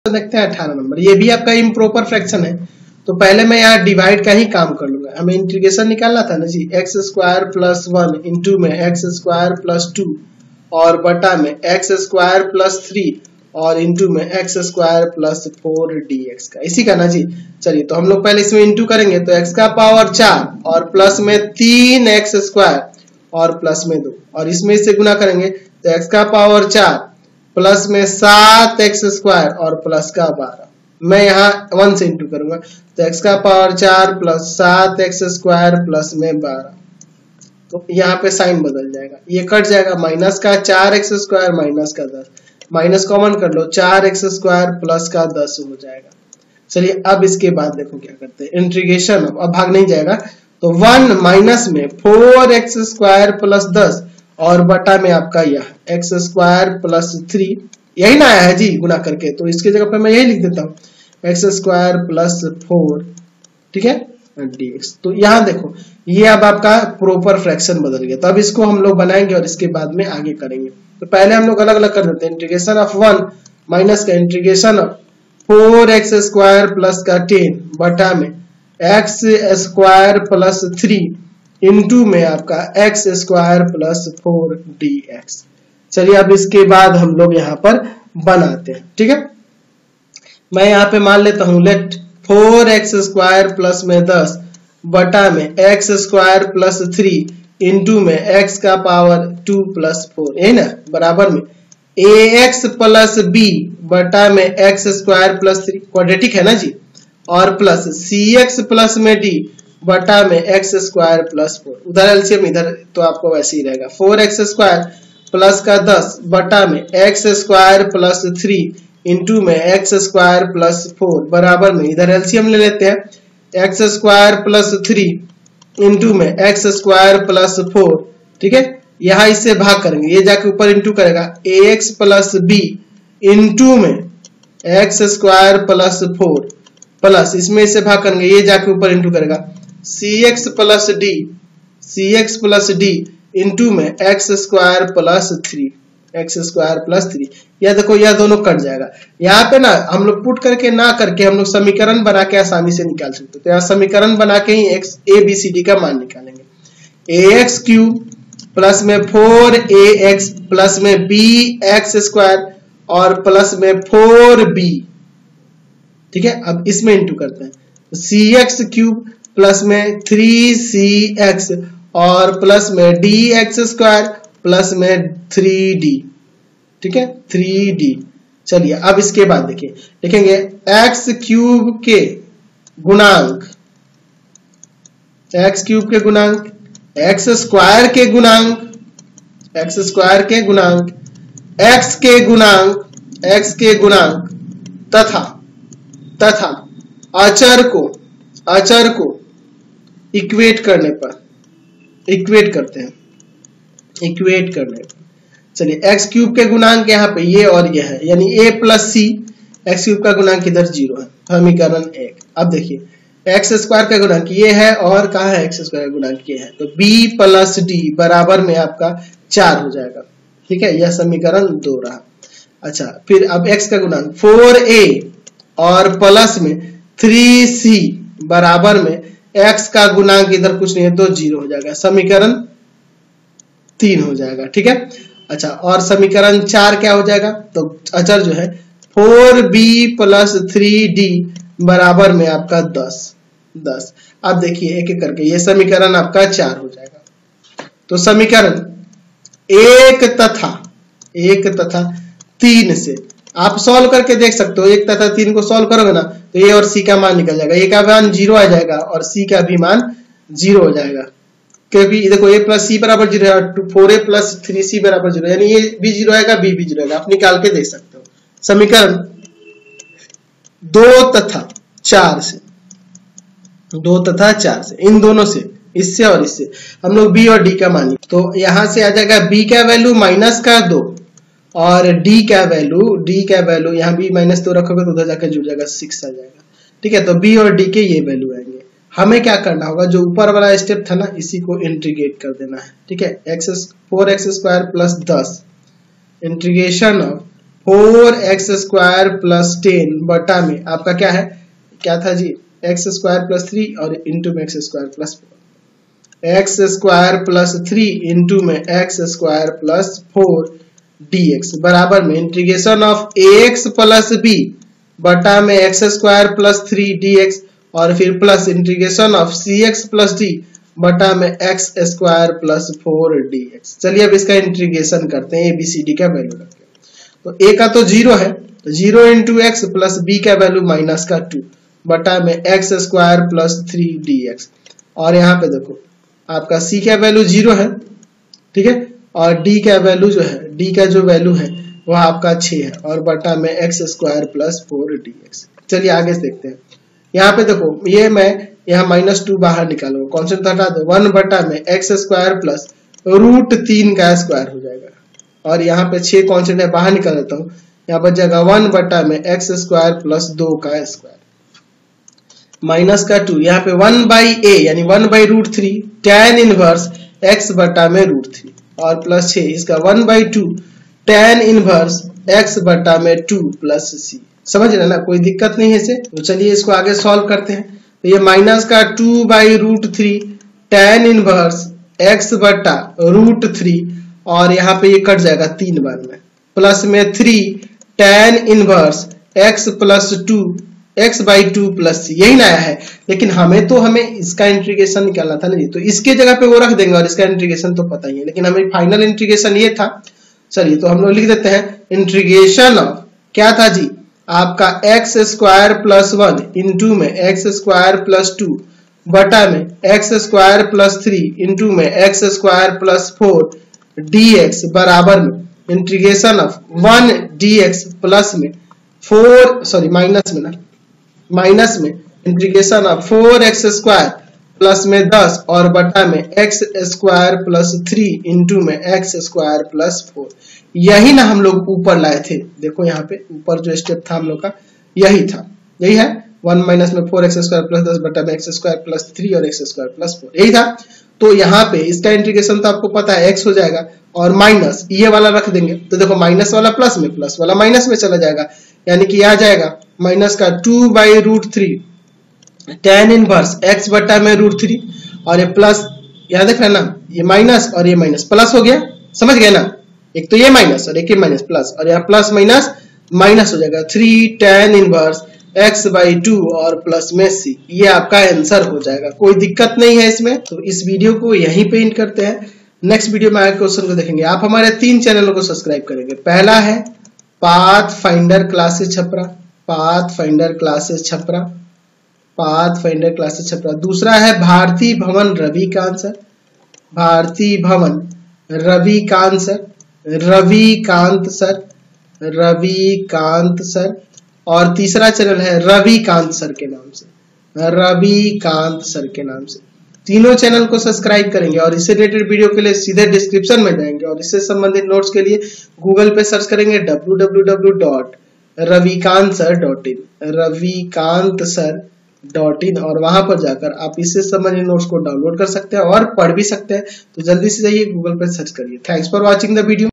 देखते हैं 18 नंबर। ये भी आपका इम्प्रॉपर फ्रैक्शन है, तो पहले मैं यहाँ डिवाइड का ही काम कर लूंगा। हमें इंटीग्रेशन निकालना था ना जी, एक्स स्क्वायर प्लस 1 इंटू में एक्स स्क्वायर प्लस 2 और बटा में एक्स स्क्वायर प्लस 3 और इंटू में एक्स स्क्वायर प्लस 4 dx का, इसी का ना जी। चलिए तो हम लोग पहले इसमें इंटू करेंगे, तो एक्स का पावर 4 और प्लस में 3 एक्स स्क्वायर और प्लस में 2, और इसमें से गुना करेंगे तो एक्स का पावर 4 प्लस में 7 एक्स स्क्वायर और प्लस का 12। मैं यहाँ 1 से इंटू करूंगा, तो एक्स का power 4 plus 7 x square plus में 12, तो यहाँ पे साइन बदल जाएगा, ये कट जाएगा, माइनस का 4 एक्स स्क्वायर माइनस का 10, माइनस कॉमन कर लो, 4 एक्स स्क्वायर प्लस का 10 हो जाएगा। चलिए अब इसके बाद देखो क्या करते हैं, इंटीग्रेशन। अब भाग नहीं जाएगा, तो 1 माइनस में 4 एक्स स्क्वायर प्लस 10 और बटा में आपका यह एक्स स्क्वायर प्लस 3, यही ना आया है जी गुना करके, तो इसके जगह पे मैं यही लिख देता हूँ, एक्स स्क्वायर प्लस 4, ठीक है, dx। तो यहाँ देखो ये अब आपका प्रॉपर फ्रैक्शन बदल गया। तो अब इसको हम लोग बनाएंगे और इसके बाद में आगे करेंगे। तो पहले हम लोग अलग अलग कर देते हैं, इंटीग्रेशन ऑफ 1 माइनस का integration of 4 x square plus का 10 बटा में एक्स स्क्वायर प्लस 3 इंटू में आपका एक्स स्क्वायर प्लस 4 dx। चलिए अब इसके बाद हम लोग यहाँ पर बनाते हैं, ठीक है। मैं यहाँ पे मान लेता हूँ, लेट 4 एक्स स्क्वायर प्लस में 10 बटा में एक्स स्क्वायर प्लस 3 इंटू में एक्स का पावर 2 प्लस 4, यही ना, बराबर में ax प्लस b बटा में एक्स स्क्वायर प्लस 3, क्वाड्रेटिक है ना जी, और प्लस cx प्लस में d बटा में एक्स स्क्वायर प्लस 4, उधर एलसीएम इधर तो आपको वैसे ही रहेगा, 4x स्क्वायर प्लस का 10 बटा में एक्स स्क्वायर प्लस 3 इंटू में एक्स स्क्वायर प्लस 4 बराबर में, इधर एलसीएम ले लेते हैं, एक्स स्क्वायर प्लस 3 इंटू में एक्स स्क्वायर प्लस 4, ठीक है। यहाँ इससे भाग करेंगे, ये जाके ऊपर इंटू करेगा, ax प्लस b इंटू में एक्स स्क्वायर प्लस 4 प्लस इसमें इससे भाग करेंगे, ये जाके ऊपर इंटू करेगा, cx प्लस d इंटू में x square plus 3, x square plus 3। यह देखो यह दोनों कट जाएगा। यहाँ पे ना हम लोग पुट करके ना करके हम लोग समीकरण बना के आसानी से निकाल सकते हैं। तो यहाँ समीकरण बना के ही x a b c d का मान निकालेंगे, ax क्यूब प्लस में 4ax प्लस में bx स्क्वायर और प्लस में 4b, ठीक है। अब इसमें इंटू करते हैं, cx क्यूब प्लस में 3cx और प्लस में dx स्क्वायर प्लस में 3d, ठीक है, 3d। चलिए अब इसके बाद देखिए, लिखेंगे x क्यूब के गुणांक, x क्यूब के गुणांक, x स्क्वायर के गुणांक, x स्क्वायर के गुणांक, x के गुणांक, x के गुणांक तथा अचर को इक्वेट करने पर, इक्वेट करते हैं, इक्वेट करने पर। चलिए x क्यूब के गुणांक यहाँ पे ये और ये है, यानी a plus c, x cube का गुणांक इधर 0 है, समीकरण 1। अब देखिए एक्स स्क्वायर का गुणांक ये है और कहाँ है एक्स स्क्वायर का गुणांक ये है, तो b प्लस डी बराबर में आपका 4 हो जाएगा, ठीक है, यह समीकरण 2 रहा। अच्छा फिर अब x का गुणांक 4a और प्लस में 3c बराबर में x का गुणांक इधर कुछ नहीं है तो 0 हो जाएगा, समीकरण 3 हो जाएगा, ठीक है। अच्छा और समीकरण 4 क्या हो जाएगा, तो अचर जो है 4b प्लस 3d बराबर में आपका 10। अब देखिए एक एक करके ये समीकरण आपका 4 हो जाएगा। तो समीकरण 1 तथा 3 से आप सॉल्व करके देख सकते हो, 1 तथा 3 को सॉल्व करोगे ना तो ए और सी का मान निकल जाएगा, ए का मान 0 आ जाएगा और सी का भी मान 0 हो जाएगा, क्योंकि देखो a प्लस सी बराबर 0 है, 4a प्लस 3c बराबर 0, यानी ये भी 0 आएगा, b भी 0 आएगा, आप निकाल के देख सकते हो। समीकरण 2 तथा 4 से इन दोनों से, इससे और इससे हम लोग b और d का मान, तो यहां से आ जाएगा b का वैल्यू माइनस का 2 और d का वैल्यू यहाँ भी माइनस 2 रखोगे तो उधर जाकर जुड़ जाएगा 6 आ जाएगा, ठीक है। तो b और d के ये वैल्यू आएंगे। हमें क्या करना होगा, जो ऊपर वाला स्टेप था ना इसी को इंटीग्रेट कर देना है, ठीक है। 4x square plus 10 integration of 4x² plus 10 बटा में आपका क्या था जी, x² प्लस 3 और इंटू में x² plus 4, x² plus 3 into में x² प्लस 4 dx बराबर में integration of ax plus b बटा में x² प्लस 3 dx और फिर plus integration of cx plus d बटा में x² प्लस 4 dx। चलिए अब इसका इंटीग्रेशन करते हैं ABCD का वैल्यू रख के। तो a का तो 0 है, तो 0 इंटू एक्स प्लस b का वैल्यू माइनस का 2 बटा में x² प्लस 3 dx और यहाँ पे देखो आपका c का वैल्यू 0 है, ठीक है, और d का वैल्यू जो है, d का जो वैल्यू है वह आपका 6 है और बटा में x² प्लस 4 dx। चलिए आगे देखते हैं। यहाँ पे देखो ये मैं यहाँ -2 बाहर निकालूंगा, कॉन्स्टेंट हटा दो, 1 बटा में x² प्लस √3 का स्क्वायर हो जाएगा और यहाँ पे 6 कॉन्स्टेंट है बाहर निकाल देता हूँ, यहाँ पर जगह 1 बटा में x² प्लस 2 का स्क्वायर माइनस का 2, यहाँ पे 1/a यानी 1/√3 tan इनवर्स x बटा में √3 और प्लस 6 इसका 1/2 tan इनवर्स x बटा में 2 प्लस c। समझ रहे ना, कोई दिक्कत नहीं है इसे। तो चलिए इसको आगे सॉल्व करते हैं। तो ये माइनस का 2/√3 tan इनवर्स x बटा √3 और यहाँ पे ये कट जाएगा 3 बार में, प्लस में 3 tan inverse x plus 2 x/2 plus c। यही ना आया है, लेकिन हमें इसका इंटीग्रेशन निकालना था ना जी, तो इसके जगह पे वो रख देंगे और इसका इंटीग्रेशन तो पता ही है, लेकिन हमें फाइनल इंटीग्रेशन ये था। चलिए तो हम लोग लिख देते हैं इंटीग्रेशन ऑफ क्या था जी, आपका x² प्लस 1 इंटू में x² प्लस 2 बटा में x² प्लस 3 इंटू में x² प्लस 4 dx बराबर में इंटीग्रेशन ऑफ 1 dx प्लस में 4 सॉरी माइनस में इंटीग्रेशन ऑफ 4x² प्लस में 10 और बटा में x² प्लस 3 इंटू में x² प्लस 4। यही ना हम लोग ऊपर लाए थे, देखो यहाँ पे ऊपर जो स्टेप था हम लोग का यही था, यही है 1 माइनस में 4x² प्लस 10 बटा में x² प्लस 3 और x² प्लस 4, यही था। तो यहाँ पे इसका इंटीग्रेशन तो आपको पता है x हो जाएगा और माइनस ये वाला रख देंगे, तो देखो माइनस वाला प्लस में, प्लस वाला माइनस में चला जाएगा, यानी कि आ जाएगा माइनस का 2/√3 tan इनवर्स x बटा में √3 और ये प्लस, याद रखना ना, ये माइनस और ये माइनस प्लस हो गया, समझ गए ना, एक तो ये माइनस और एक ये माइनस प्लस और यहाँ प्लस माइनस माइनस हो जाएगा 3 tan इनवर्स x/2 और प्लस में c। ये आपका आंसर हो जाएगा, कोई दिक्कत नहीं है इसमें। तो इस वीडियो को यहीं पे एंड करते हैं, नेक्स्ट वीडियो में आगे क्वेश्चन को देखेंगे। आप हमारे 3 चैनलों को सब्सक्राइब करेंगे। पहला है Pathfinder classes Chhapra, Pathfinder classes Chhapra, Pathfinder classes Chhapra. दूसरा है Bharti Bhawan Ravikant sir, Bharti Bhawan Ravikant sir, Ravikant sir, Ravikant sir. और तीसरा चैनल है रविकांत सर के नाम से, रविकांत सर के नाम से। तीनों चैनल को सब्सक्राइब करेंगे और इससे रिलेटेड वीडियो के लिए सीधे डिस्क्रिप्शन में जाएंगे और इससे संबंधित नोट्स के लिए गूगल पे सर्च करेंगे www.ravikansir.in, ravikansir.in और वहां पर जाकर आप इससे संबंधित नोट्स को डाउनलोड कर सकते हैं और पढ़ भी सकते हैं। तो जल्दी से जाइए गूगल पे सर्च करिए। Thanks for watching the video.